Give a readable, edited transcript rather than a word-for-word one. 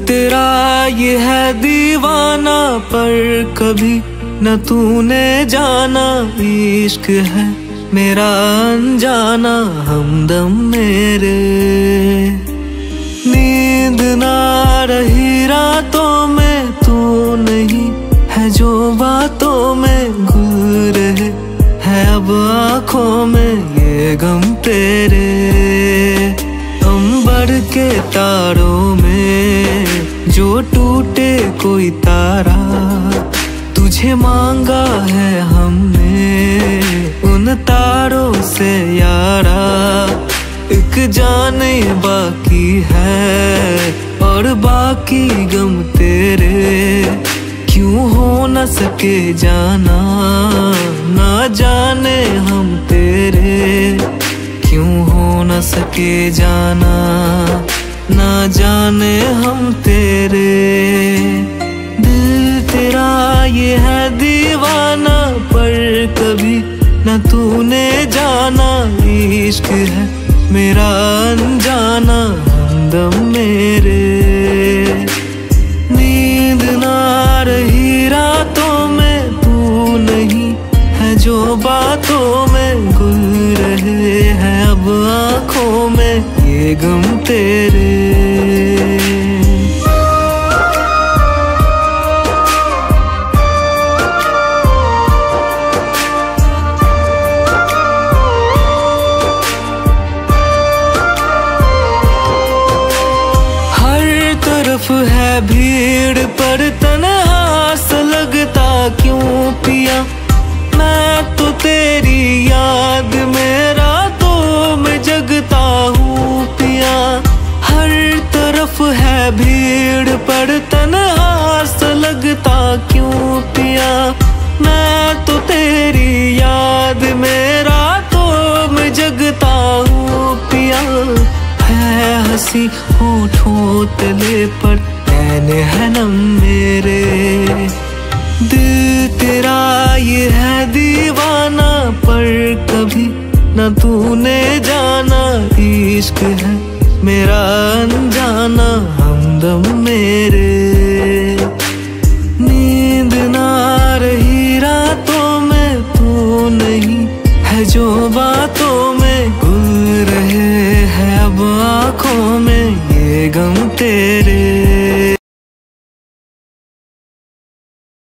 तेरा ये है दीवाना, पर कभी न तूने जाना इश्क है मेरा अनजाना हमदम मेरे। नींद ना रही रातों में, तू नहीं है जो बातों में, घुल रहे है अब आँखों में ये गम तेरे। अंबर के तारों में जो टूटे कोई तारा, तुझे मांगा है हमने उन तारों से यारा। एक जाने बाकी है और बाकी गम तेरे, क्यों हो न सके जाना ना जाने हम तेरे। क्यों हो न सके जाना ना जाने हम तेरे। दिल तेरा ये है दीवाना, पर कभी न तूने जाना इश्क है मेरा अनजाना हमदम मेरे। नींद ना रही रातों में, तू नहीं है जो बातों में, घुल रहे हैं अब आँखों में ये गम तेरे। है भीड़ पर तन्हा सा लगता क्यों पिया, मैं तो तेरी याद में रातों में जगता हूँ पिया। हर तरफ है भीड़ पर तन्हा सा लगता क्यों पिया, मैं तो तेरी याद में रातों में जगता हूँ पिया। है हंसी होठों तले पर ऐने है नम मेरे। दिल तेरा ये है दीवाना, पर कभी न तूने जाना इश्क है मेरा अनजाना हमदम मेरे। नींद ना रही रातों में, तू नहीं है जो बातों में, घुल रहे हैं अब आँखों में ये गम तेरे।